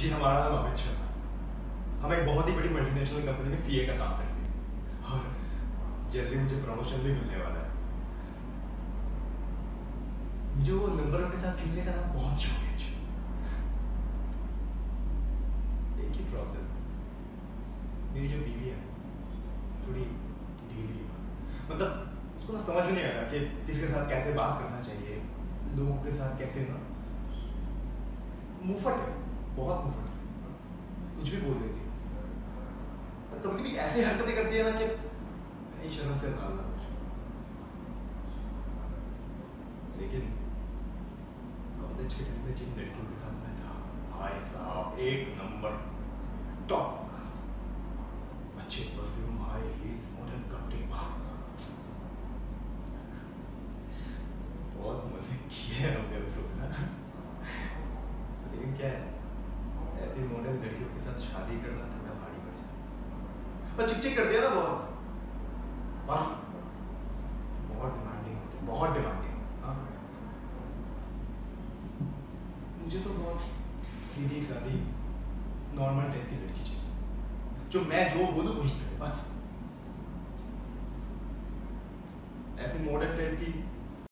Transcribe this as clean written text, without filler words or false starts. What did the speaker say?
जी हमारा नाम अमित शर्मा। हम एक बहुत ही बड़ी मल्टीनेशनल कंपनी में सीए का काम करते हैं और जल्दी मुझे प्रमोशन भी मिलने वाला है। मुझे वो नंबरों के साथ खेलने का ना बहुत शौक है। एक ही प्रॉब्लम, मेरी जो बीवी है थोड़ी ढीली है। मतलब उसको ना समझ में नहीं आता कि किसके साथ कैसे बात करना चाहिए, लोगों के साथ कैसे ना। मुंहफट है, बहुत मुंहफट है, कुछ भी बोल देती है। कभी कभी ऐसी हरकतें करती है ना कि नहीं शर्म से लाल लाल हो जाती है। लेकिन कॉलेज के टाइम में जिन लड़कियों के साथ मैं था, भाई साहब एक नंबर, टॉप क्लास, अच्छे परफ्यूम, हाई हील्स, मॉडर्न कपड़े, वाह बहुत मजे किए हैं हमने उस वक्त ना। लेकिन क्या है, ऐसी मॉडर्न लड़कियों के साथ शादी करना थोड़ा भारी पड़ जाता है और चिक चिक कर दिया ना बहुत। वाह बहुत डिमांडिंग होती है, बहुत डिमांडिंग। हाँ मुझे तो बहुत सीधी सादी नॉर्मल टाइप की लड़की चाहिए, जो मैं जो बोलूँ वही करे बस। ऐसी मॉडर्न टाइप की